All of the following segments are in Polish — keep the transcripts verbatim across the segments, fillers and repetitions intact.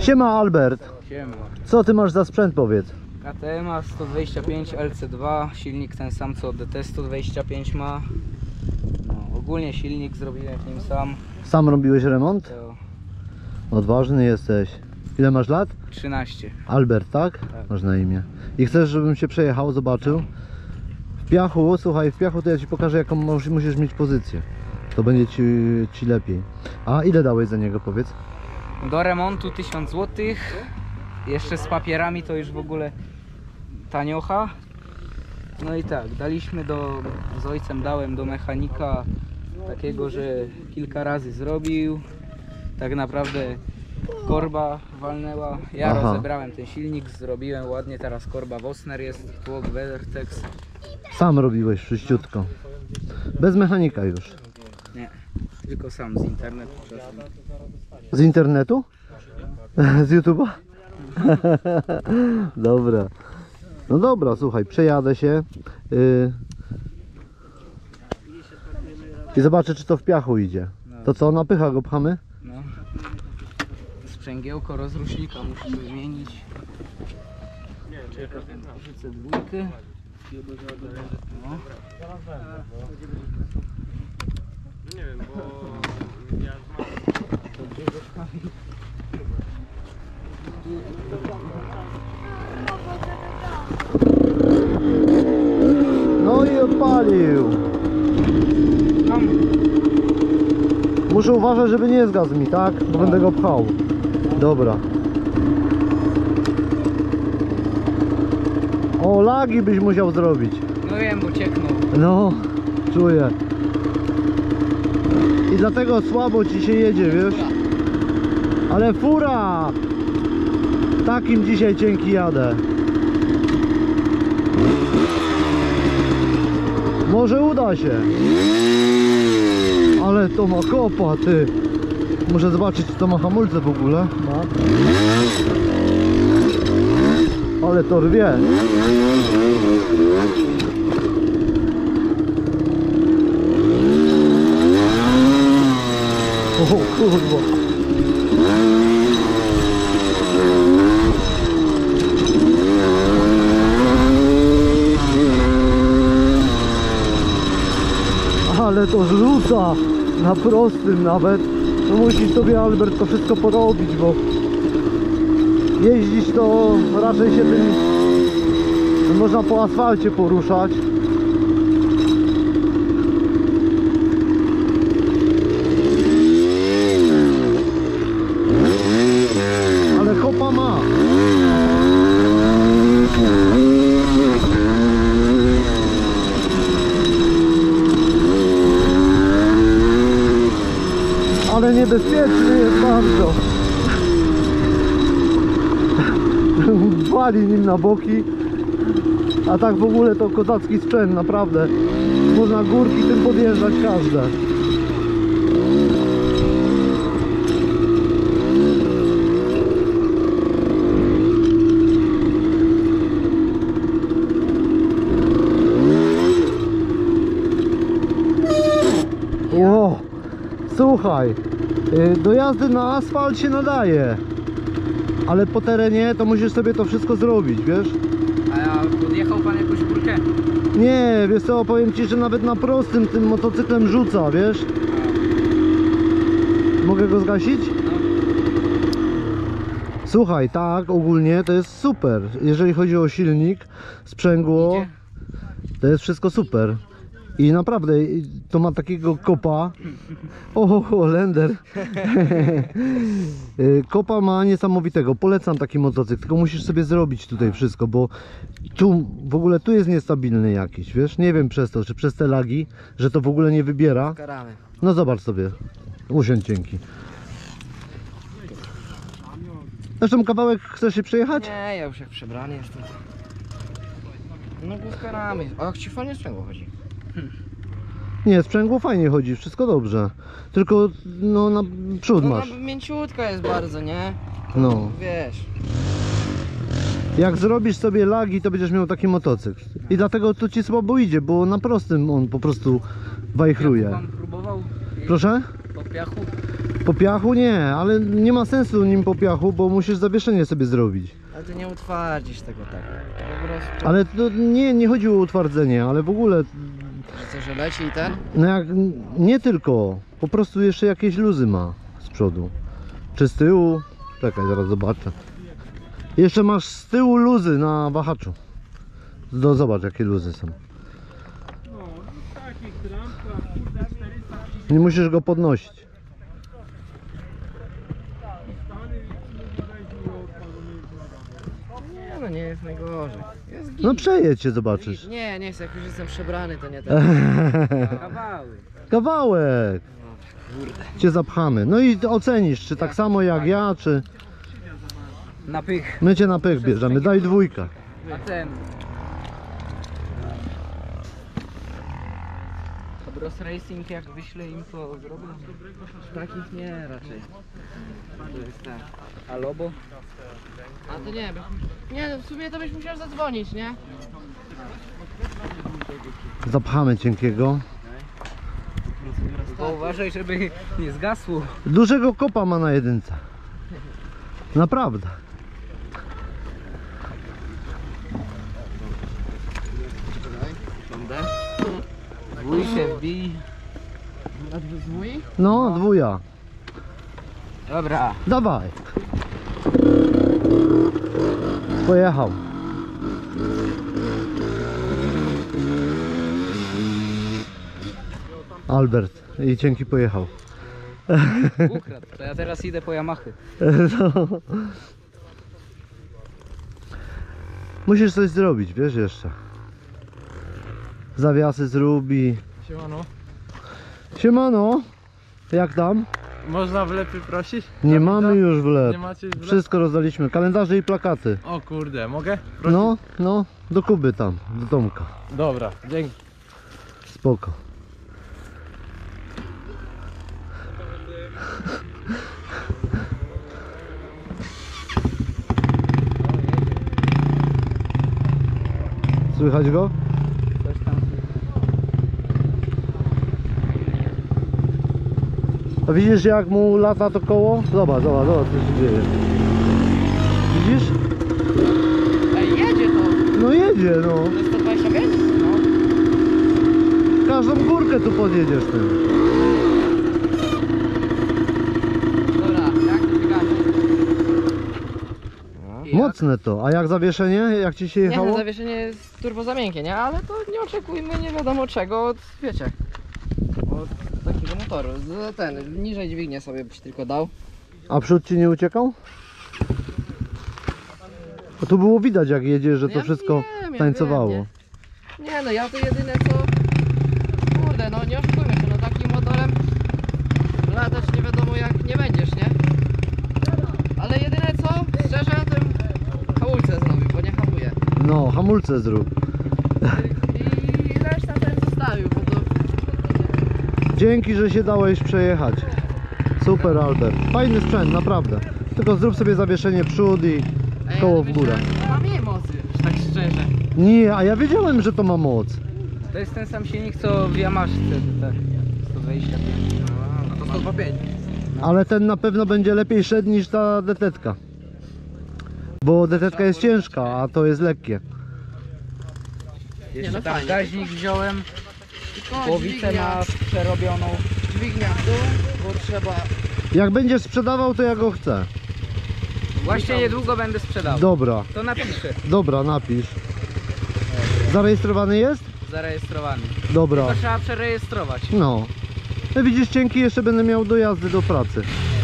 Siema Albert. Siema. Co ty masz za sprzęt, powiedz? K T M a sto dwadzieścia pięć L C dwa, silnik ten sam co D T sto dwadzieścia pięć ma. No, ogólnie silnik zrobiłem w nim sam. Sam robiłeś remont? To Odważny jesteś. Ile masz lat? trzynaście. Albert, tak? Tak. Masz na imię. I chcesz, żebym się przejechał, zobaczył? W piachu, słuchaj, w piachu to ja ci pokażę, jaką musisz mieć pozycję. To będzie ci, ci lepiej. A ile dałeś za niego, powiedz? Do remontu tysiąc złotych. Jeszcze z papierami to już w ogóle taniocha. No i tak, daliśmy do, z ojcem dałem do mechanika takiego, że kilka razy zrobił. Tak naprawdę korba walnęła. Ja Aha. rozebrałem ten silnik, zrobiłem ładnie, teraz korba Wosner jest, tłok Vertex. Sam robiłeś wszyściutko. Bez mechanika już. Nie, tylko sam z internetu czasem. Z internetu? Z YouTube'a? Dobra. No dobra, słuchaj, przejadę się yy, i zobaczę, czy to w piachu idzie. To co, na pycha go pchamy? No. Sprzęgiełko rozrusznika muszę wymienić. Czekaj, rzucę dwójkę. No. Nie wiem, bo ja To gdzie go wstawić? No i odpalił. Tam. Muszę uważać, żeby nie zgasł mi, tak? Bo będę go pchał. Dobra. O, lagi byś musiał zrobić. No wiem, bo cieknął. No, czuję. I dlatego słabo ci się jedzie, wiesz? Ale fura! Takim dzisiaj cienki jadę. Może uda się. Ale to ma kopa, ty. Muszę zobaczyć, czy to ma hamulce w ogóle. Ma. Ale to rwie. O kurwa. Ale to rzuca na prostym nawet. No musisz sobie, Albert, to wszystko porobić, bo jeździć to raczej się tym można po asfalcie poruszać. Ale kopa ma. Ale niebezpieczny jest bardzo. Wali nim na boki. A tak w ogóle to kozacki sprzęt, naprawdę. Można górki tym podjeżdżać każde. Ło, słuchaj, do jazdy na asfalt się nadaje, ale po terenie to musisz sobie to wszystko zrobić, wiesz? A ja podjechał pan jakąś górkę? Nie, wiesz co, powiem ci, że nawet na prostym tym motocyklem rzuca, wiesz? Mogę go zgasić? No. Słuchaj, tak, ogólnie to jest super. Jeżeli chodzi o silnik, sprzęgło, Idzie? to jest wszystko super. I naprawdę to ma takiego kopa. O, Holender. Kopa ma niesamowitego. Polecam taki motocykl, tylko musisz sobie zrobić tutaj wszystko, bo tu w ogóle tu jest niestabilny jakiś, wiesz? Nie wiem przez to, czy przez te lagi, że to w ogóle nie wybiera. Karamy. No zobacz sobie. Usiądź, dzięki. Zresztą kawałek chcesz się przejechać? Nie, ja już jak przebrany jestem. No główka ramy. A jak ci fajnie sprzęgło chodzi? Nie, sprzęgło fajnie chodzi, wszystko dobrze. Tylko no na przód No masz. no, mięciutka jest bardzo, nie? No. Wiesz. Jak zrobisz sobie lagi, to będziesz miał taki motocykl. I dlatego to ci słabo idzie, bo na prostym on po prostu wajchruje. Pan próbował? Proszę? Po piachu? Po piachu nie, ale nie ma sensu nim po piachu, bo musisz zawieszenie sobie zrobić. Ale ty nie utwardzisz tego tak. Po prostu. Ale to nie, nie chodzi o utwardzenie, ale w ogóle, Że co, że leci i ten? no jak, nie tylko, po prostu jeszcze jakieś luzy ma z przodu. Czy z tyłu? Czekaj, zaraz zobaczę. Jeszcze masz z tyłu luzy na wahaczu. No zobacz jakie luzy są. No, takich trampkach, kurde, czterysta Nie musisz go podnosić. stany i mówi, weź mi odpadu, nie Nie no, nie jest najgorzej. Jest git. No przejedź się, zobaczysz. Nie, nie chcę, jak już jestem przebrany, to nie ten. Kawały. Kawałek. Cię zapchamy. No i ocenisz, czy tak samo jak ja, czy Na pych. my cię na pech bierzemy. Daj dwójkę. A ten... Bros Racing jak wyślę im to zrobię? Takich nie raczej. To jest tak. A Lobo? A to nie wiem. Nie, no w sumie to byś musiał zadzwonić, nie? Zapchamy cienkiego. Bo uważaj, żeby nie zgasło. Dużego kopa ma na jedynce. Naprawdę. Będę. Bój się wbij. A zwój? No, dwuja. Dobra. Dawaj. Pojechał. Albert. I cienki pojechał. Ukradł. To ja teraz idę po Yamahy. No. Musisz coś zrobić, wiesz jeszcze. Zawiasy zrubi. Siemano. Siemano. Jak tam? Można wlepy prosić? Nie mamy już wlep. Nie macie już wlep? Wszystko rozdaliśmy. Kalendarze i plakaty. O kurde, mogę? Prosić? No, no. Do Kuby tam. Do Tomka. Dobra, dzięki. Spoko. Słychać go? Coś tam. A widzisz jak mu lata to koło? Zobacz, zobacz, zobacz co się dzieje. Widzisz? Ej, jedzie to! No jedzie no. To jest sto dwadzieścia pięć? No. Każdą górkę tu podjedziesz tym. Dobra, jak to wygaśnie? Mocne to. A jak zawieszenie? Jak ci się Nie, no, jechało? zawieszenie jest turbo za miękkie, nie? Ale to nie oczekujmy nie wiadomo czego od, wiecie, od takiego motoru. Z- Ten, niżej dźwignię sobie byś tylko dał. A przód ci nie uciekał? Bo tu było widać jak jedziesz, że to Ja wszystko wiem, ja tańcowało. wiem, nie. Nie no, ja to jedyne co... Kurde, no nie oszukujmy się, no takim motorem latać nie wiadomo jak nie będziesz, nie? Ale jedyne co, szczerze, to hamulce zrobił, bo nie hamuje. No, hamulce zrób. I reszta ten zostawił, bo to... Dzięki, że się dałeś przejechać. Super Albert. Fajny sprzęt, naprawdę. Tylko zrób sobie zawieszenie przód i Ej, koło ale w górę. myślałem, że nie ma mniej mocy, tak szczerze. Nie, a ja wiedziałem, że to ma moc. To jest ten sam silnik co w Yamaszce. Tak. sto dwadzieścia pięć. No to sto dwadzieścia pięć. Ale ten na pewno będzie lepiej szedł niż ta detetka. Bo detetka jest ciężka, a to jest lekkie. Jeszcze no tam fajnie. gaźnik wziąłem. Tylko Głowicę dźwignia, ma przerobioną. dźwignia w dół, bo trzeba... Jak będziesz sprzedawał, to ja go chcę. Właśnie niedługo będę sprzedawał. Dobra, To napiszę. dobra, napisz. Zarejestrowany jest? Zarejestrowany. Dobra. To trzeba przerejestrować. No. No widzisz, cienki jeszcze będę miał do jazdy do pracy.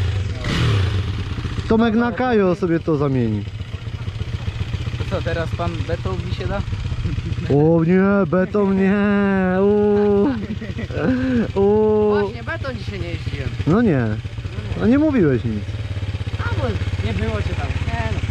Tomek na Kajo sobie to zamieni. To co, teraz pan beton mi się da? O nie, beton nie. Uuu. Uuu. Właśnie, beton dzisiaj nie jeździłem. No nie. No nie mówiłeś nic. A bo nie było cię tam. Nie no.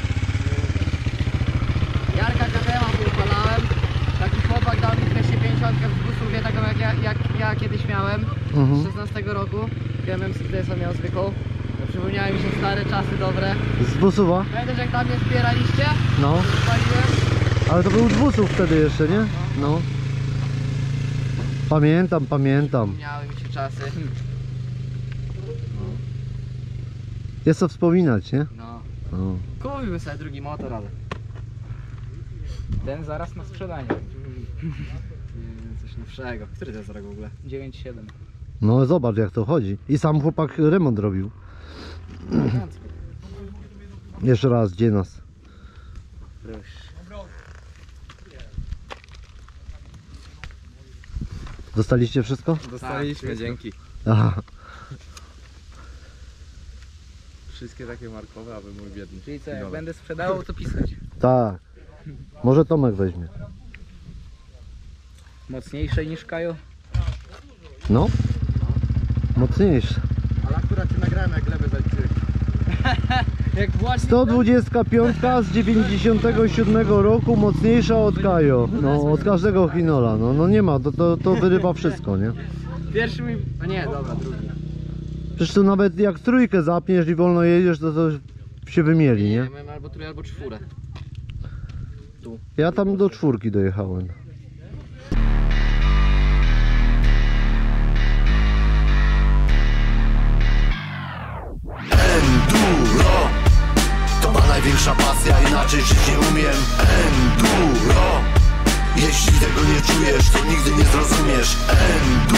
Jarka Kadema wypalałem. Taki chłopak dał mi dwieście pięćdziesiąt w busówie, taką jak ja, jak ja kiedyś miałem. Z Mhm. szesnastego roku. Ja miałem Mercedesa, miał zwykłą. Przypomniały mi się stare czasy dobre. Z busuwa? Pamiętasz jak tam mnie zbieraliście? No. Spaliłem. Ale to był z busów wtedy jeszcze, nie? No. Pamiętam, pamiętam. Miały mi się czasy. Jest co wspominać, nie? No. No. Kupiłby sobie drugi motor, ale... Ten zaraz na sprzedanie. Nie, coś nowszego. Który to jest rok w ogóle? dziewięć siedem. No zobacz jak to chodzi. I sam chłopak remont robił. Jeszcze raz, gdzie nas? Dostaliście wszystko? Dostaliśmy, Tak, dzięki. Aha. Wszystkie takie markowe, aby mój biedny. Czyli co, jak Dobra. będę sprzedawał, to pisać. Tak. Może Tomek weźmie. Mocniejsze niż Kajo. No. Mocniejszy. Ale akurat cię nagrałem, jak lewy zaliczyłeś. Jak właśnie sto dwadzieścia pięć z dziewięćdziesiątego siódmego roku, mocniejsza od Kajo. No, od każdego Hinola. No, no nie ma, to, to, to wyrywa wszystko, nie? pierwszy mi... A nie, dobra, drugi. Przecież tu nawet jak trójkę zapniesz i wolno jedziesz, to to się wymieli, nie? Mamy albo trój, albo czwórę. Ja tam do czwórki dojechałem. Enduro to ma największa pasja, inaczej żyć nie umiem. Enduro, jeśli tego nie czujesz, to nigdy nie zrozumiesz. Enduro